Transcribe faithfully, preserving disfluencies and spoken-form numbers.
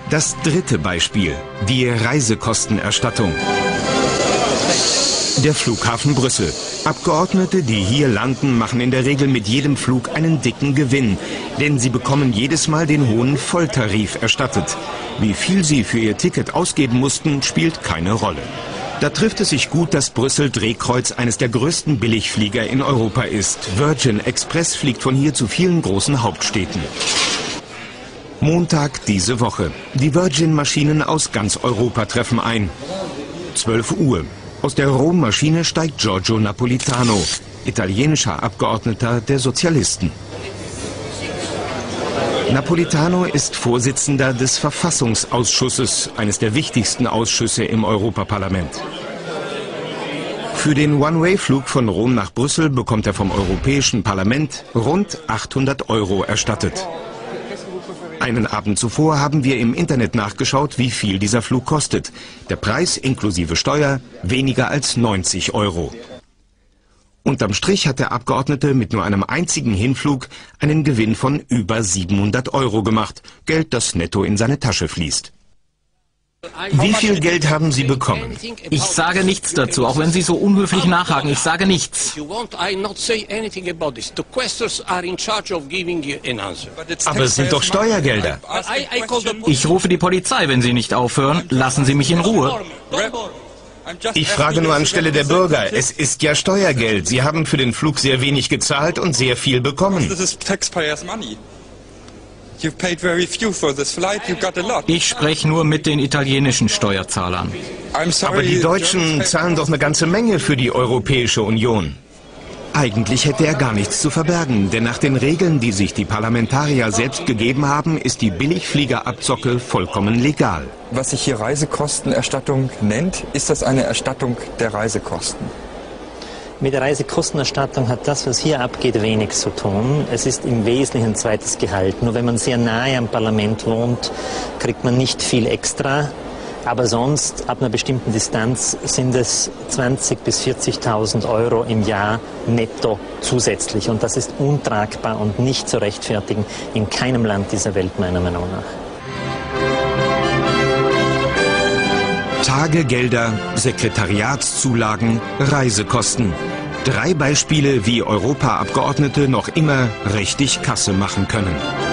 Das dritte Beispiel, die Reisekostenerstattung. Der Flughafen Brüssel. Abgeordnete, die hier landen, machen in der Regel mit jedem Flug einen dicken Gewinn, denn sie bekommen jedes Mal den hohen Volltarif erstattet. Wie viel sie für ihr Ticket ausgeben mussten, spielt keine Rolle. Da trifft es sich gut, dass Brüssel Drehkreuz eines der größten Billigflieger in Europa ist. Virgin Express fliegt von hier zu vielen großen Hauptstädten. Montag diese Woche. Die Virgin-Maschinen aus ganz Europa treffen ein. zwölf Uhr. Aus der Rom-Maschine steigt Giorgio Napolitano, italienischer Abgeordneter der Sozialisten. Napolitano ist Vorsitzender des Verfassungsausschusses, eines der wichtigsten Ausschüsse im Europaparlament. Für den One-Way-Flug von Rom nach Brüssel bekommt er vom Europäischen Parlament rund achthundert Euro erstattet. Einen Abend zuvor haben wir im Internet nachgeschaut, wie viel dieser Flug kostet. Der Preis inklusive Steuer weniger als neunzig Euro. Unterm Strich hat der Abgeordnete mit nur einem einzigen Hinflug einen Gewinn von über siebenhundert Euro gemacht. Geld, das netto in seine Tasche fließt. Wie viel Geld haben Sie bekommen? Ich sage nichts dazu, auch wenn Sie so unhöflich nachhaken. Ich sage nichts. Aber es sind doch Steuergelder. Ich rufe die Polizei, wenn Sie nicht aufhören. Lassen Sie mich in Ruhe. Ich frage nur anstelle der Bürger. Es ist ja Steuergeld. Sie haben für den Flug sehr wenig gezahlt und sehr viel bekommen. Ich spreche nur mit den italienischen Steuerzahlern. Aber die Deutschen zahlen doch eine ganze Menge für die Europäische Union. Eigentlich hätte er gar nichts zu verbergen, denn nach den Regeln, die sich die Parlamentarier selbst gegeben haben, ist die Billigfliegerabzocke vollkommen legal. Was sich hier Reisekostenerstattung nennt, ist das eine Erstattung der Reisekosten? Mit der Reisekostenerstattung hat das, was hier abgeht, wenig zu tun. Es ist im Wesentlichen ein zweites Gehalt. Nur wenn man sehr nahe am Parlament wohnt, kriegt man nicht viel extra. Aber sonst, ab einer bestimmten Distanz, sind es zwanzigtausend bis vierzigtausend Euro im Jahr netto zusätzlich. Und das ist untragbar und nicht zu rechtfertigen in keinem Land dieser Welt, meiner Meinung nach. Tagegelder, Sekretariatszulagen, Reisekosten. Drei Beispiele, wie Europaabgeordnete noch immer richtig Kasse machen können.